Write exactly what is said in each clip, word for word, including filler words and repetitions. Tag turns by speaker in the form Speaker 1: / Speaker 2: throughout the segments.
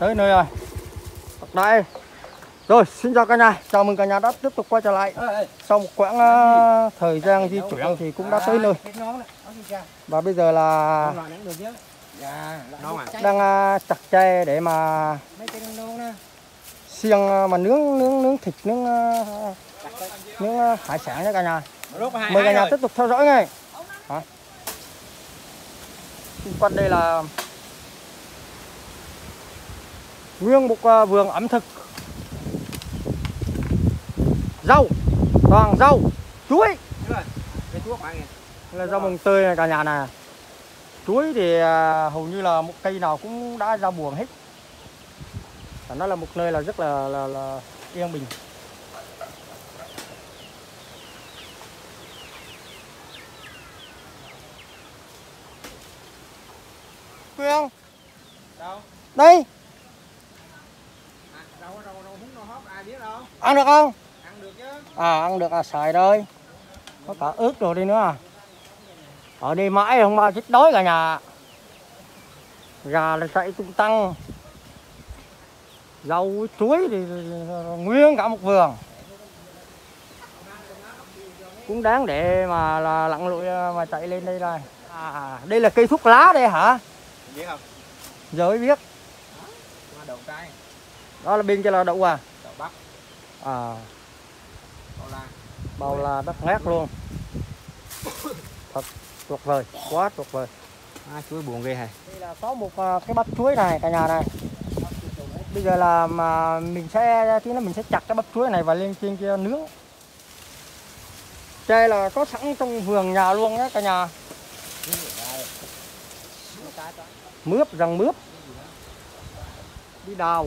Speaker 1: tới nơi rồi. Đây. Rồi, xin chào cả nhà, chào mừng cả nhà đã tiếp tục quay trở lại. Sau một quãng uh, thời gian di chuyển thì cũng đã tới nơi. Và bây giờ là đang uh, chặt tre để mà xiên uh, mà nướng nướng nướng thịt, nướng uh, nướng uh, hải sản nha cả nhà. Mời cả nhà tiếp tục theo dõi ngay. Hả? Xung quanh đây là nguyên một uh, vườn ẩm thực. Rau, toàn rau, chuối. Là rau mồng tơi này cả nhà này. Chuối thì à, hầu như là một cây nào cũng đã ra buồng hết. Và nó là một nơi là rất là, là, là yên bình. Quyên. Đâu? Đây. À, rau, rau, rau, rau hốt, ai biết đâu. Ăn được không? Ăn được chứ. À, ăn được à, xài đây. Có cả ướt rồi đi nữa à. Ở đây mãi không bao chết đói cả nhà. Gà là chạy tung tăng. Rau chuối thì nguyên cả một vườn. Cũng đáng để mà là lặn lội mà chạy lên đây đây. À, đây là cây thuốc lá đây hả? Biết không? Giờ mới biết. Đậu trái. Đó là bên kia là đậu à? Đậu bắp. À. Bao la. Bao la đất ngát luôn. Thật tuyệt vời, quá tuyệt vời. À, chuối buồn ghê hả? Đây là có một uh, cái bắp chuối này cả nhà này. Bây giờ là mà mình sẽ tí nữa mình sẽ chặt cái bắp chuối này và lên trên kia nướng. Tre là có sẵn trong vườn nhà luôn nhé cả nhà. Mướp, răng mướp. Đi đào.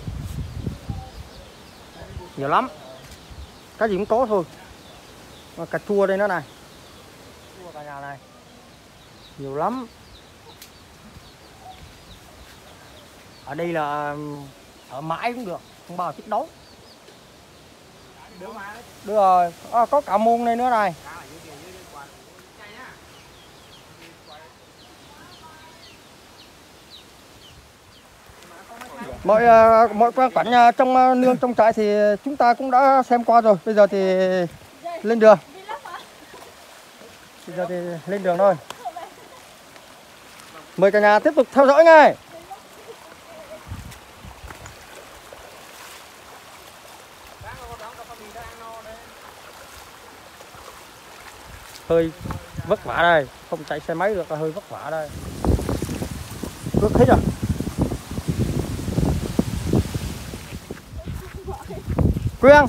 Speaker 1: Nhiều lắm. Cái gì cũng có thôi. Cà chua đây nữa này. Chua cả nhà này. Nhiều lắm. Ở đây là ở mãi cũng được, không bao chết đói. Được rồi, à, có cả muôn đây nữa này. Mọi uh, mọi quang cảnh uh, trong uh, nương trong trại thì chúng ta cũng đã xem qua rồi. Bây giờ thì lên đường. Bây giờ thì lên đường thôi. Mời cả nhà tiếp tục theo dõi ngay. Hơi vất vả đây, không chạy xe máy được là hơi vất vả đây. Ướt hết rồi. Quyên.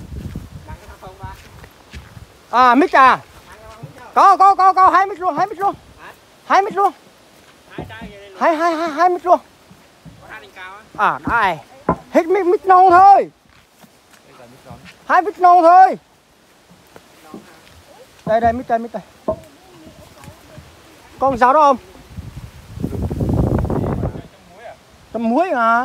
Speaker 1: À, mic à? Có, có, có, có, hai mic luôn, hai mic luôn. Hai mic luôn. Hai, hai, hai, hai mic luôn. À, đây. Hết mic, mic non thôi. Hai mic non thôi. Đây, đây, mic đây, mic đây. Con giáo đó không? Tầm muối à?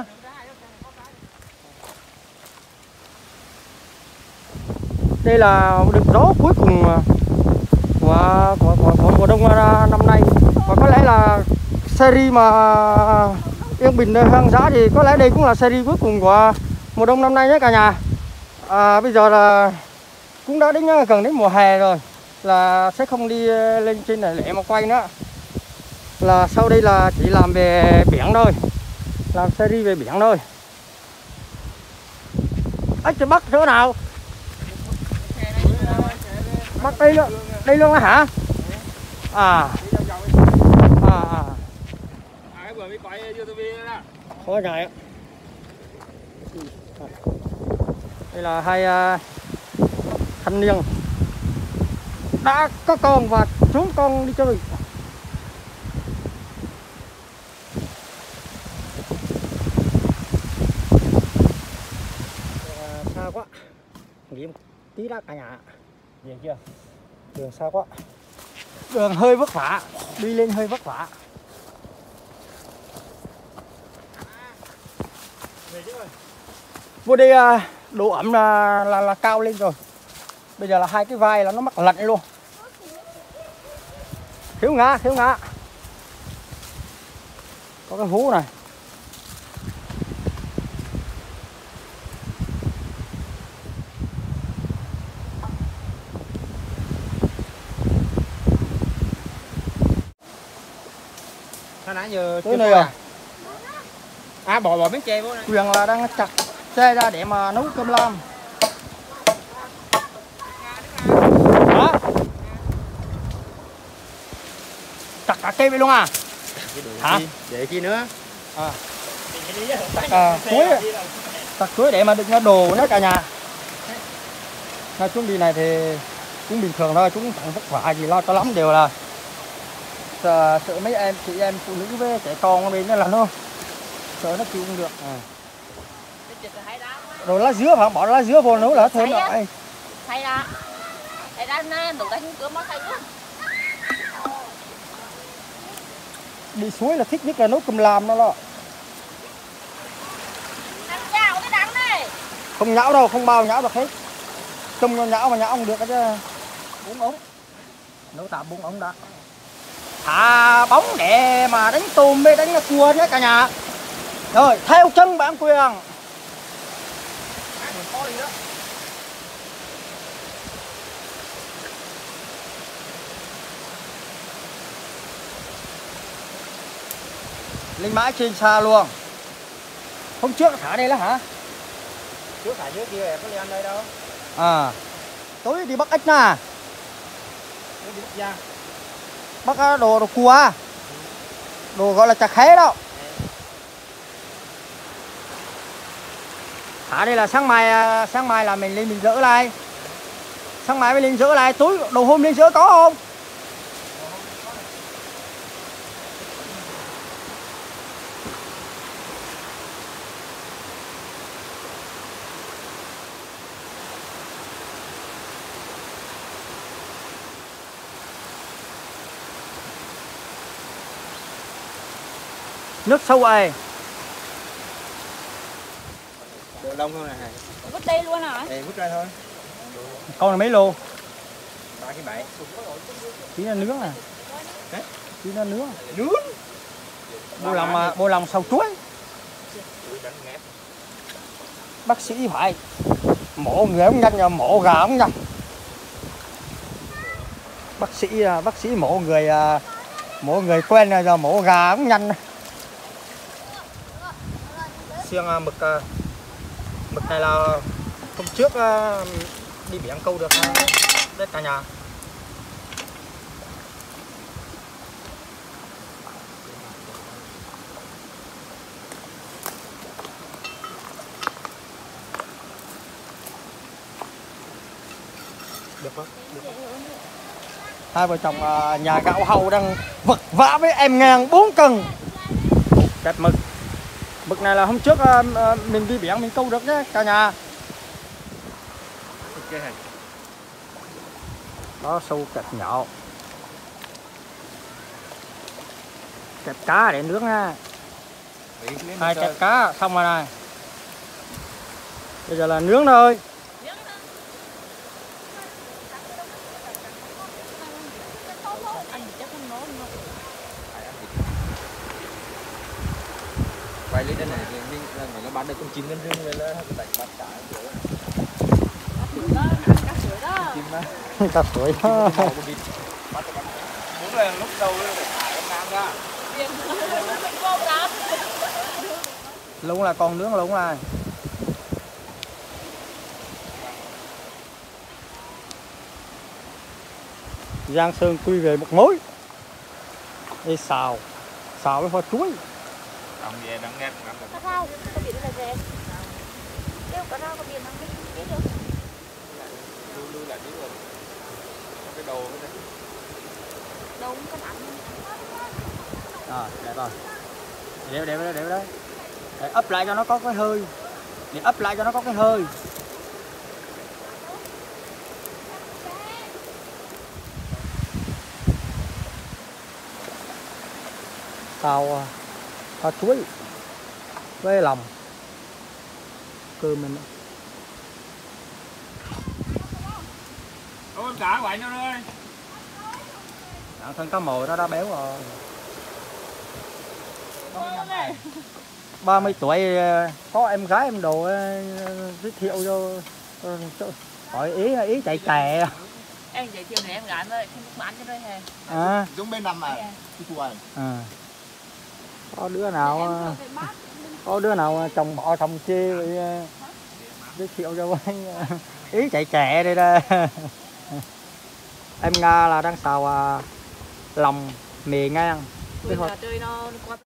Speaker 1: Đây là đợt gió cuối cùng của của của, của mùa đông năm nay, và có lẽ là series mà yên bình hoang dã thì có lẽ đây cũng là series cuối cùng của mùa đông năm nay nhé cả nhà. À, bây giờ là cũng đã đến gần đến mùa hè rồi, là sẽ không đi lên trên này để mà quay nữa, là sau đây là chỉ làm về biển thôi, làm series về biển thôi. Ếch trời, bắt chỗ nào? Bắt đây luôn, đây luôn hả? À. À. À. Cái vừa mới quay YouTube đó. Khó dài á. Đây là hai uh, thanh niên đã có con và chúng con đi chơi. Uh, xa quá, nghỉ một tí đã cả nhà. Nhìn chưa? Đường xa quá. Đường hơi vất vả, đi lên hơi vất vả. Vô đây độ ẩm là, là là cao lên rồi. Bây giờ là hai cái vai là nó mắc lạnh luôn. Thiếu ngã, thiếu ngã. Có cái hú này.
Speaker 2: nãy giờ
Speaker 1: túi này à?
Speaker 2: À bỏ bỏ miếng tre vô này.
Speaker 1: Quyền là đang chặt tre ra để mà nấu cơm lam. Hả? Chặt cả cây vậy luôn à? Hả?
Speaker 2: Để chi nữa?
Speaker 1: À. À, chuối. Chặt chuối để mà đựng nó đồ nữa cả nhà. Nói chung đi này thì cũng bình thường thôi, chúng chẳng vất vả gì lo cho lắm, đều là sợ, sợ mấy em chị em phụ nữ với trẻ con ở bên đó là nó sợ nó chịu không được. À. Rồi lá dứa phải bỏ lá dứa vô nấu là thơm lại.
Speaker 3: Hay đó. Hay đó nó tụi ta cửa mất hay quá.
Speaker 1: Đi suối là thích nhất là nấu cơm lam đó đó.
Speaker 3: Ăn chào cái đắng này.
Speaker 1: Không nhão đâu, không bao nhão được hết. Trông nó nhão mà nhão không được cái chứ. Bốn ống. Nấu tạm bốn ống đã. Thả bóng để mà đánh tôm với đánh cua nhé cả nhà. Rồi, theo chân bạn Quyền. Linh mãi trên xa luôn. Hôm trước thả đây là hả?
Speaker 2: Trước thả dưới kia em có đi ăn đây đâu.
Speaker 1: À. Tối đi bắt ếch nè.
Speaker 2: Tối đi bắt giang.
Speaker 1: Bắt đồ đồ cua. Đồ gọi là chả khé đó. Thả đây là sáng mai sáng mai là mình lên mình dỡ lại. Sáng mai mới lên dỡ lại, tối đồ hôm lên dỡ có không? Nước sâu ơi.
Speaker 2: Được lông thôi này.
Speaker 3: Vứt đi luôn hả?
Speaker 2: Đây vứt ra thôi.
Speaker 1: Con này mấy lô?
Speaker 2: ba cái bảy.
Speaker 1: Tí nó nướng nè. Tí nó nướng.
Speaker 2: Nướng.
Speaker 1: Bô lòng bô lòng sầu chuối. Bác sĩ phải mổ người không nhanh, nhưng mổ gà không nhanh. Bác sĩ bác sĩ mổ người mổ người quen rồi, giờ mổ gà cũng nhanh. Xiên mực mực này là hôm trước đi biển câu được đấy cả nhà. Được không? Được. Hai vợ chồng nhà gạo hầu đang vật vã với em ngang bốn cân đẹp mực. Mực này là hôm trước mình đi biển mình câu được nhé cả nhà. Đó sâu kẹp nhỏ. Kẹp cá để nướng ha. Hai kẹp cá xong rồi này. Bây giờ là nướng thôi.
Speaker 2: Quay lấy đây này thì mình nó bán được con chim ngân rương rồi là đánh bắt cá.
Speaker 1: Cá sủi đó.
Speaker 2: Muốn là lúc đầu phải thải con nam ra.
Speaker 1: Luôn là con nướng luôn này. Giang Sơn quy về một mối. Đây xào. Xào với hoa chuối.
Speaker 2: Đồng về đặng nghe làm được.
Speaker 3: Sao? Có biển là gì? Kêu cả rau có biển không biết được.
Speaker 2: Lưu lưu lại tí rồi. Cái đồ cái này.
Speaker 3: Đồ cũng có mặn.
Speaker 1: Rồi, đẹp rồi. Đẹp đẹp đấy, đẹp đấy. Để ấp lại cho nó có cái hơi. Để ấp lại cho nó có cái hơi. Xào hoa chuối với lòng cơm mình.
Speaker 2: Ôi cá của anh đâu ơi.
Speaker 1: Bản thân cá mồi nó đã béo rồi. ba mươi tuổi có em gái em đồ giới thiệu cho hỏi ý ý chạy kè.
Speaker 3: Em giới thiệu này em gái ơi, không bán cho đây hè.
Speaker 1: À.
Speaker 2: Giống bên nằm à. Cái cua này.
Speaker 1: À. Có đứa nào có đứa nào trồng bọ trồng chê vậy giới thiệu cho với ý chạy trẻ đây đây. Em Nga là đang xào à, lòng mì ngang.
Speaker 3: Chơi nó qua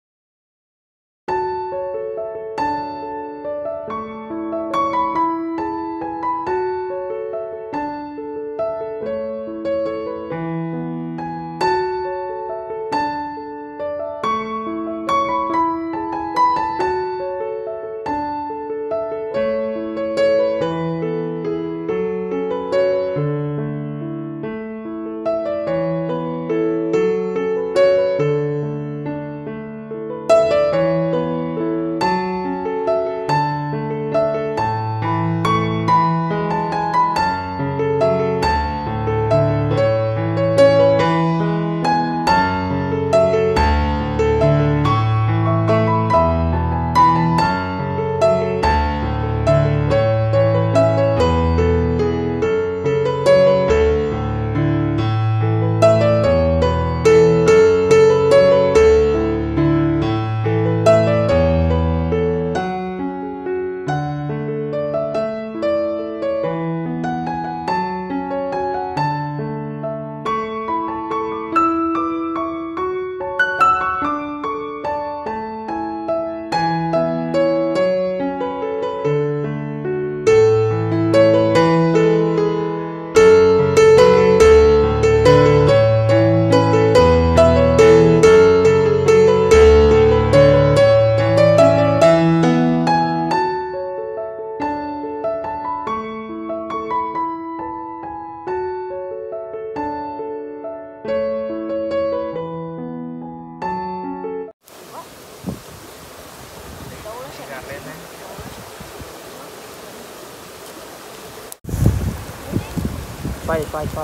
Speaker 1: Xoay xoay xoay.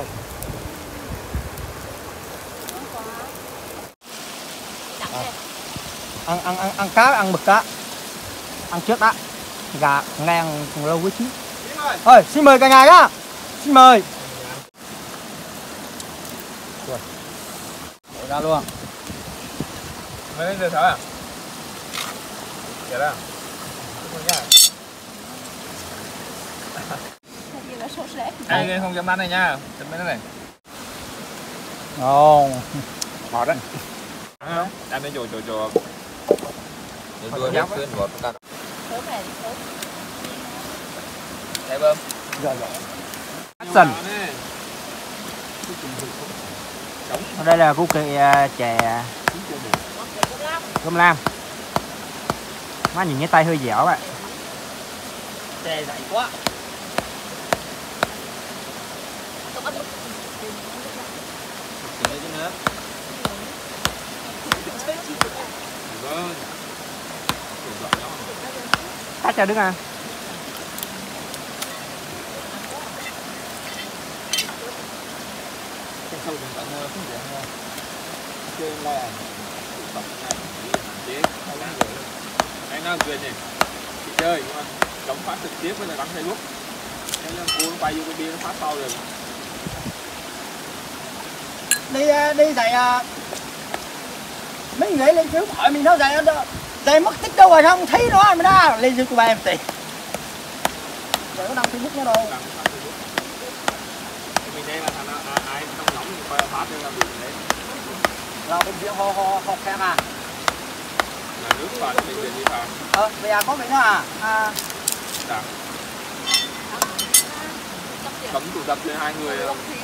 Speaker 1: À. Ăn ăn ăn ăn cá ăn mực cá. Ăn trước đã. Gà ngang còn lâu với chứ. Ơi, xin mời cả nhà nhá. Xin mời. Rồi. Đổ ra luôn.
Speaker 2: Mấy lên giờ thở à? Kìa đó. Ai không dám ăn này nha, chấm mấy cái này.
Speaker 1: Ngon.
Speaker 2: Ngọt đấy. Ăn không? Ăn đến chùa chùa chùa. Để chùa nhóc lên ngọt ta.
Speaker 3: Sớm này sớm.
Speaker 2: Đây bơm.
Speaker 1: Rồi rồi. Action. Đây là củ kỳ chè cơm lam. Má nhìn cái tay hơi dẻo vậy. Chè dày quá. Cắt cho đứng à.
Speaker 2: Anh nói chuyện gì? Chị chơi nhưng mà chống phát trực tiếp với là đăng Facebook. Thế là cô nó bay vô cái bia nó phát sau rồi.
Speaker 1: Đi đi dạy mấy người lên trước hỏi mình nó dạy dạy mất tích đâu rồi không thấy nó mà ra lên YouTube em tiền. Giờ có đăng Facebook nữa đâu.
Speaker 2: Mình đây là thằng ai trong nhóm mình coi phát cho là bị đấy.
Speaker 1: Là bệnh viện ho ho ho khe à.
Speaker 2: Là nước vào cho bệnh viện đi vào.
Speaker 1: Ờ, bây giờ có bệnh nữa à? À.
Speaker 2: Dạ. Cấm tụ tập lên hai người.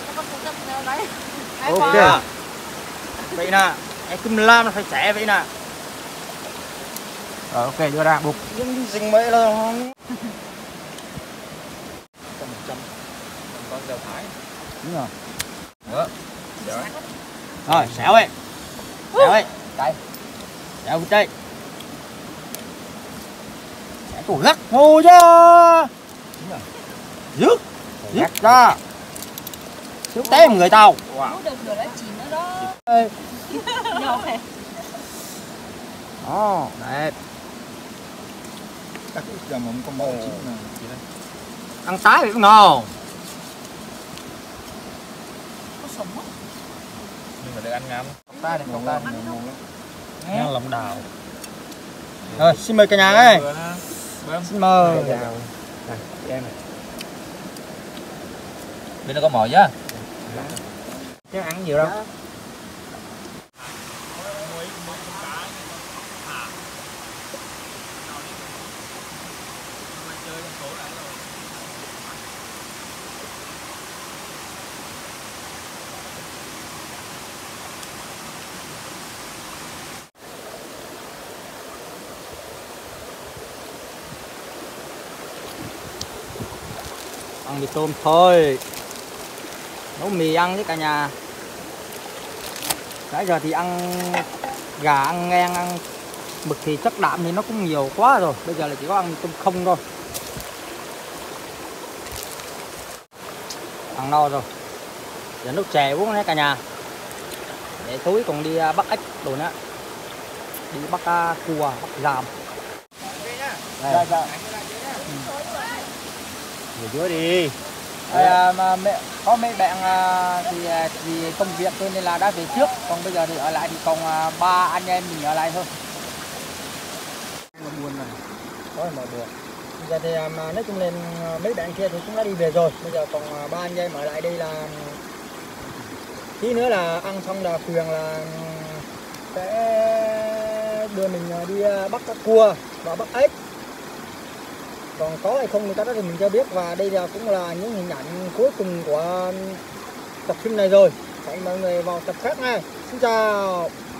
Speaker 1: Ok. Vậy nè, cái cơm lam nó phải xẻ vậy nè. Rồi ok đưa ra buộc. Nhưng dình mấy là không.
Speaker 2: Trăm trăm. Con dầu thái.
Speaker 1: Đúng rồi.
Speaker 2: Đó. Rồi.
Speaker 1: Rồi, xẻo ấy. Xẻo ấy. Đây. Xẻo vịt đây. Xẻo củ gắt ngu chứ. Dứt. Dứt ra. Xíu té một người tao.
Speaker 3: Wow. Được được đã chín nữa đó. Nhỏ.
Speaker 1: Ồ, đẹp.
Speaker 2: Các giờ mà con bò chín nè.
Speaker 1: Ăn tái thì cũng ngon.
Speaker 3: Có sống không?
Speaker 2: Nhưng mà được ăn ngắm.
Speaker 1: Ta thì không ta thì ngon lắm. Lòng đào. Rồi, xin mời cả nhà ơi. Xin mời.
Speaker 2: Bên nó có mồi chứ.
Speaker 1: Chứ ăn nhiều đâu. Ăn mì tôm thôi, nấu mì ăn với cả nhà. Nãy giờ thì ăn gà, ăn ngan, ăn mực thì chất đạm thì nó cũng nhiều quá rồi. Bây giờ là chỉ có ăn tôm không thôi. Ăn no rồi, giờ nước chè uống đấy cả nhà. Để tối còn đi bắt ếch đồ nữa, đi bắt uh, cua, bắt giàm. Dạ, dạ. Ngồi dưới đi. À, mà mẹ, có mấy bạn à, thì vì công việc thôi nên là đã về trước, còn bây giờ thì ở lại thì còn à, ba anh em mình ở lại thôi. Mà buồn này, có mà buồn. Bây giờ thì à, nói chung là mấy bạn kia thì cũng đã đi về rồi, bây giờ còn à, ba anh em ở lại đây là tí nữa là ăn xong là Phường là sẽ đưa mình đi bắt các cua và bắt ếch. Còn có hay không thì các đó thì mình chưa biết. Và đây là cũng là những hình ảnh cuối cùng của tập phim này rồi. Hẹn mọi người vào tập khác nha. Xin chào.